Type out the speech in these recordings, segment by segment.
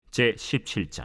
제17장.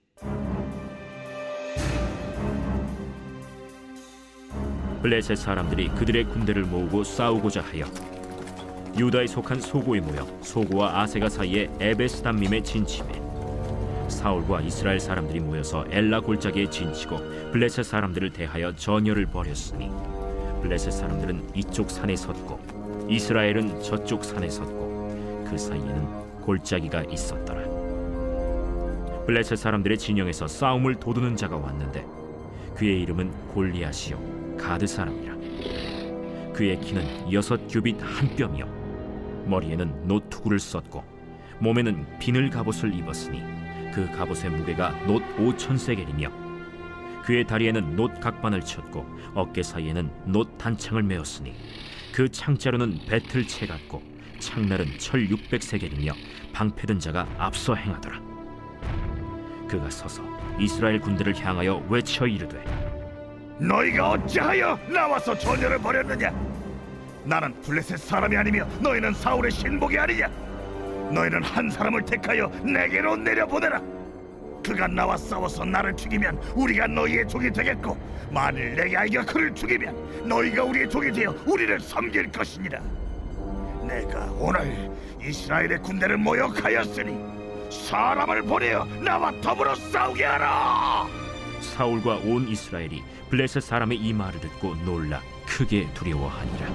블레셋 사람들이 그들의 군대를 모으고 싸우고자 하여 유다에 속한 소고에 모여 소고와 아세가 사이에 에베스담밈에 진침해 사울과 이스라엘 사람들이 모여서 엘라 골짜기에 진치고 블레셋 사람들을 대하여 전열을 벌였으니 블레셋 사람들은 이쪽 산에 섰고 이스라엘은 저쪽 산에 섰고 그 사이에는 골짜기가 있었더라. 블레셋 사람들의 진영에서 싸움을 도두는 자가 왔는데 그의 이름은 골리앗이요 가드 사람이라. 그의 키는 6규빗 한 뼘이요 머리에는 노투구를 썼고 몸에는 비늘 갑옷을 입었으니 그 갑옷의 무게가 놋 5,000세겔이며 그의 다리에는 놋 각반을 쳤고 어깨 사이에는 놋 단창을 메었으니 그 창자루는 배틀채 같고 창날은 철 600세겔이며 방패든 자가 앞서 행하더라. 그가 서서 이스라엘 군대를 향하여 외쳐 이르되 너희가 어찌하여 나와서 전열을 벌였느냐? 나는 블레셋 사람이 아니며 너희는 사울의 신복이 아니냐? 너희는 한 사람을 택하여 내게로 내려보내라. 그가 나와 싸워서 나를 죽이면 우리가 너희의 종이 되겠고 만일 내게 아이가 그를 죽이면 너희가 우리의 종이 되어 우리를 섬길 것이니라. 내가 오늘 이스라엘의 군대를 모욕하였으니 사람을 보내어 나와 더불어 싸우게 하라. 사울과 온 이스라엘이 블레셋 사람의 이 말을 듣고 놀라 크게 두려워하니라.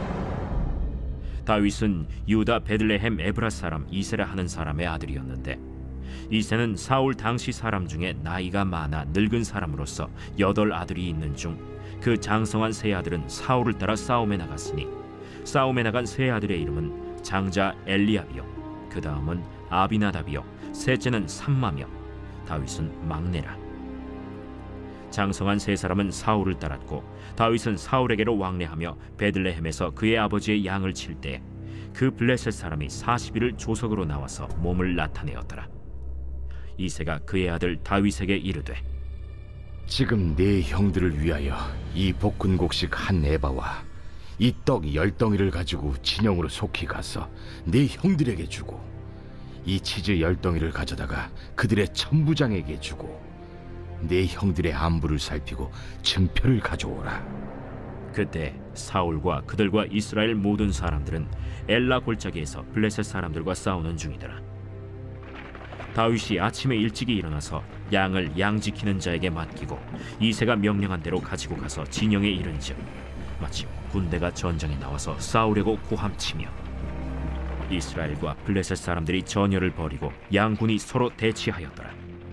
다윗은 유다 베들레헴 에브라 사람 이세라 하는 사람의 아들이었는데 이세는 사울 당시 사람 중에 나이가 많아 늙은 사람으로서 8 아들이 있는 중 그 장성한 세 아들은 사울을 따라 싸움에 나갔으니 싸움에 나간 세 아들의 이름은 장자 엘리압이요 그 다음은 아비나답이요 셋째는 삼마며 다윗은 막내라. 장성한 세 사람은 사울을 따랐고 다윗은 사울에게로 왕래하며 베들레헴에서 그의 아버지의 양을 칠 때 그 블레셋 사람이 40일을 조석으로 나와서 몸을 나타내었더라. 이새가 그의 아들 다윗에게 이르되 지금 네 형들을 위하여 이 볶은곡식 한 에바와 이 떡 10덩이를 가지고 진영으로 속히 가서 네 형들에게 주고 이 치즈 10덩이를 가져다가 그들의 천부장에게 주고 네 형들의 안부를 살피고 증표를 가져오라. 그때 사울과 그들과 이스라엘 모든 사람들은 엘라 골짜기에서 블레셋 사람들과 싸우는 중이더라. 다윗이 아침에 일찍이 일어나서 양을 양 지키는 자에게 맡기고 이새가 명령한 대로 가지고 가서 진영에 이른즉 마침 군대가 전장에 나와서 싸우려고 고함치며 이스라엘과 블레셋 사람들이 전열을 벌이고 양군이 서로 대치하였더라.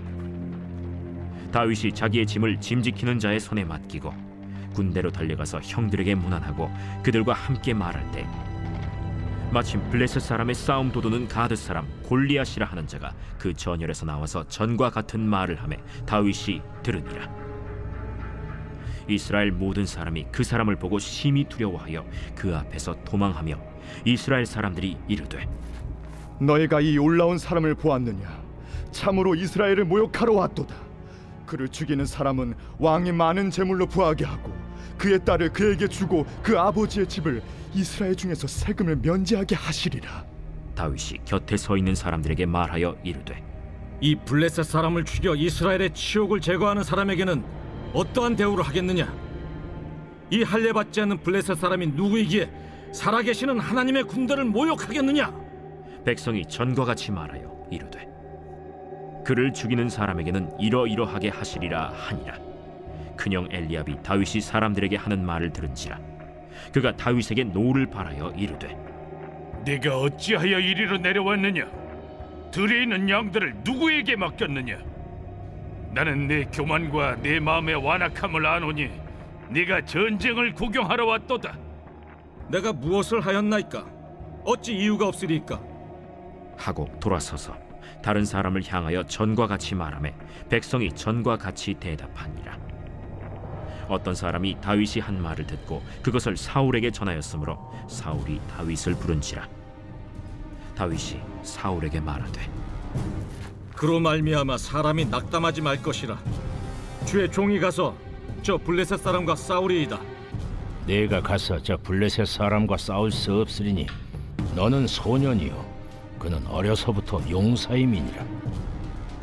다윗이 자기의 짐을 짐 지키는 자의 손에 맡기고 군대로 달려가서 형들에게 문안하고 그들과 함께 말할 때 마침 블레셋 사람의 싸움 도두는 가드 사람 골리앗이라 하는 자가 그 전열에서 나와서 전과 같은 말을 하매 다윗이 들으니라. 이스라엘 모든 사람이 그 사람을 보고 심히 두려워하여 그 앞에서 도망하며 이스라엘 사람들이 이르되 너희가 이 올라온 사람을 보았느냐? 참으로 이스라엘을 모욕하러 왔도다. 그를 죽이는 사람은 왕이 많은 재물로 부하게 하고 그의 딸을 그에게 주고 그 아버지의 집을 이스라엘 중에서 세금을 면제하게 하시리라. 다윗이 곁에 서 있는 사람들에게 말하여 이르되 이 블레셋 사람을 죽여 이스라엘의 치욕을 제거하는 사람에게는 어떠한 대우를 하겠느냐? 이 할례받지 않는 블레셋 사람이 누구이기에 살아계시는 하나님의 군대를 모욕하겠느냐? 백성이 전과 같이 말하여 이르되 그를 죽이는 사람에게는 이러이러하게 하시리라 하니라. 큰형 엘리압이 다윗이 사람들에게 하는 말을 들은지라 그가 다윗에게 노를 발하여 이르되 네가 어찌하여 이리로 내려왔느냐? 들에 있는 양들을 누구에게 맡겼느냐? 나는 내 교만과 내 마음의 완악함을 아노니 네가 전쟁을 구경하러 왔도다. 내가 무엇을 하였나이까? 어찌 이유가 없으리까? 하고 돌아서서 다른 사람을 향하여 전과 같이 말하매 백성이 전과 같이 대답하니라. 어떤 사람이 다윗이 한 말을 듣고 그것을 사울에게 전하였으므로 사울이 다윗을 부른지라. 다윗이 사울에게 말하되 그로 말미암아 사람이 낙담하지 말 것이라. 주의 종이 가서 저 블레셋 사람과 싸우리이다. 내가 가서 저 블레셋 사람과 싸울 수 없으리니 너는 소년이요 그는 어려서부터 용사임이니라.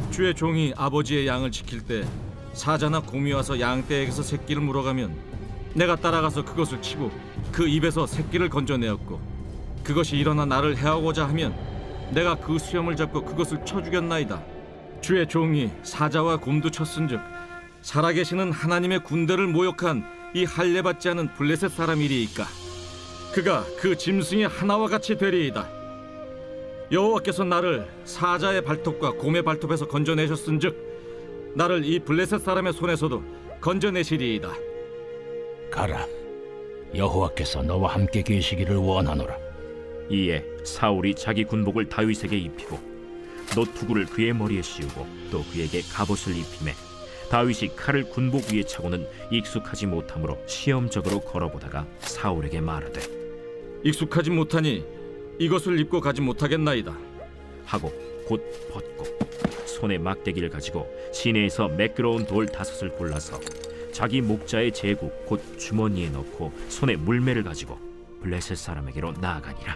주의 종이 아버지의 양을 지킬 때 사자나 곰이 와서 양떼에게서 새끼를 물어가면 내가 따라가서 그것을 치고 그 입에서 새끼를 건져내었고, 그것이 일어나 나를 해하고자 하면 내가 그 수염을 잡고 그것을 쳐 죽였나이다. 주의 종이 사자와 곰도 쳤은즉 살아계시는 하나님의 군대를 모욕한 이 할례받지 않은 블레셋 사람이리이까 그가 그 짐승의 하나와 같이 되리이다. 여호와께서 나를 사자의 발톱과 곰의 발톱에서 건져내셨은즉 나를 이 블레셋 사람의 손에서도 건져내시리이다. 가라, 여호와께서 너와 함께 계시기를 원하노라. 이에 사울이 자기 군복을 다윗에게 입히고 노투구를 그의 머리에 씌우고 또 그에게 갑옷을 입히매 다윗이 칼을 군복 위에 차고는 익숙하지 못하므로 시험적으로 걸어보다가 사울에게 말하되 익숙하지 못하니 이것을 입고 가지 못하겠나이다 하고 곧 벗고 손에 막대기를 가지고 시내에서 매끄러운 돌 5을 골라서 자기 목자의 제국 곧 주머니에 넣고 손에 물매를 가지고 블레셋 사람에게로 나아가니라.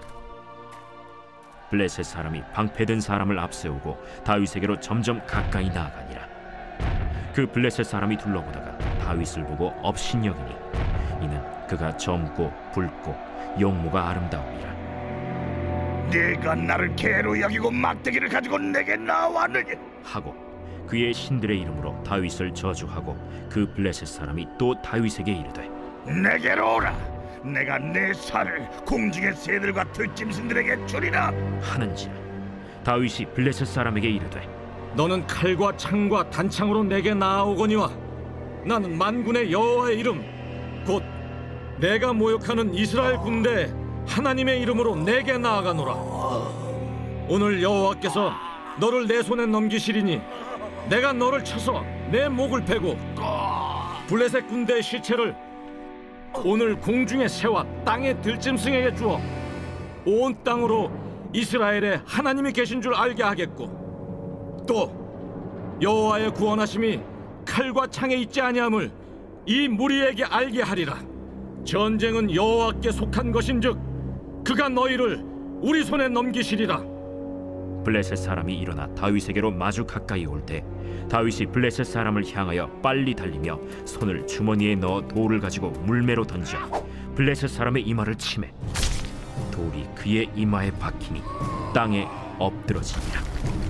블레셋 사람이 방패든 사람을 앞세우고 다윗에게로 점점 가까이 나아가니라. 그 블레셋 사람이 둘러보다가 다윗을 보고 업신여기니 이는 그가 젊고 붉고 용모가 아름다움이라. 네가 나를 개로 여기고 막대기를 가지고 내게 나왔느냐 하고 그의 신들의 이름으로 다윗을 저주하고 그 블레셋 사람이 또 다윗에게 이르되 내게로 오라. 내가 내 살을 공중의 새들과 들짐승들에게 주리라 하는지라. 다윗이 블레셋 사람에게 이르되 너는 칼과 창과 단창으로 내게 나아오거니와 나는 만군의 여호와의 이름 곧 내가 모욕하는 이스라엘 군대 하나님의 이름으로 내게 나아가노라. 오늘 여호와께서 너를 내 손에 넘기시리니 내가 너를 쳐서 내 목을 베고 블레셋 군대의 시체를 오늘 공중의 새와 땅의 들짐승에게 주어 온 땅으로 이스라엘에 하나님이 계신 줄 알게 하겠고 또 여호와의 구원하심이 칼과 창에 있지 아니함을 이 무리에게 알게 하리라. 전쟁은 여호와께 속한 것인즉 그가 너희를 우리 손에 넘기시리라. 블레셋 사람이 일어나 다윗에게로 마주 가까이 올 때 다윗이 블레셋 사람을 향하여 빨리 달리며 손을 주머니에 넣어 돌을 가지고 물매로 던져 블레셋 사람의 이마를 치매 돌이 그의 이마에 박히니 땅에 엎드러지니라.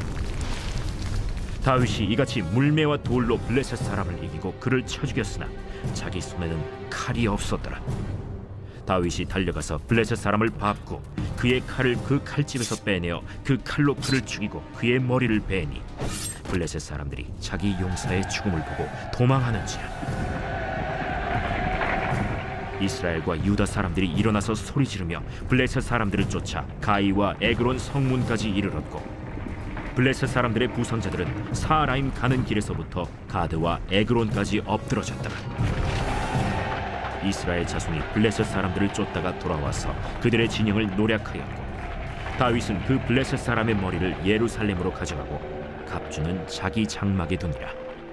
다윗이 이같이 물매와 돌로 블레셋 사람을 이기고 그를 쳐 죽였으나 자기 손에는 칼이 없었더라. 다윗이 달려가서 블레셋 사람을 밟고 그의 칼을 그 칼집에서 빼내어 그 칼로 그를 죽이고 그의 머리를 베니 블레셋 사람들이 자기 용사의 죽음을 보고 도망하는지라. 이스라엘과 유다 사람들이 일어나서 소리 지르며 블레셋 사람들을 쫓아 가이와 에그론 성문까지 이르렀고 블레셋 사람들의 부상자들은 사라임 가는 길에서부터 가드와 에그론까지 엎드러졌더라. 이스라엘 자손이 블레셋 사람들을 쫓다가 돌아와서 그들의 진영을 노략하였고 다윗은 그 블레셋 사람의 머리를 예루살렘으로 가져가고 갑주는 자기 장막에 두니라.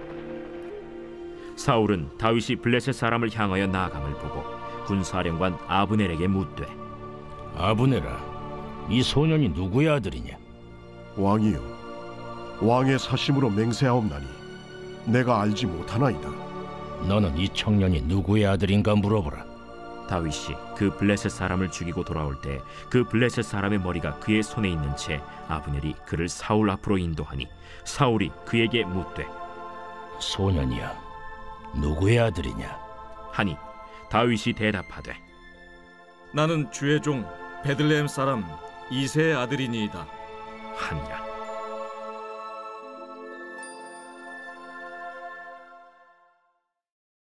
사울은 다윗이 블레셋 사람을 향하여 나아감을 보고 군사령관 아브넬에게 묻되 아브넬아, 이 소년이 누구의 아들이냐? 왕이여, 왕의 사심으로 맹세하옵나니 내가 알지 못하나이다. 너는 이 청년이 누구의 아들인가 물어보라. 다윗이 그 블레셋 사람을 죽이고 돌아올 때 그 블레셋 사람의 머리가 그의 손에 있는 채 아브넬이 그를 사울 앞으로 인도하니 사울이 그에게 묻되 소년이야, 누구의 아들이냐? 하니 다윗이 대답하되 나는 주의 종 베들레헴 사람 이새의 아들이니이다 하니라.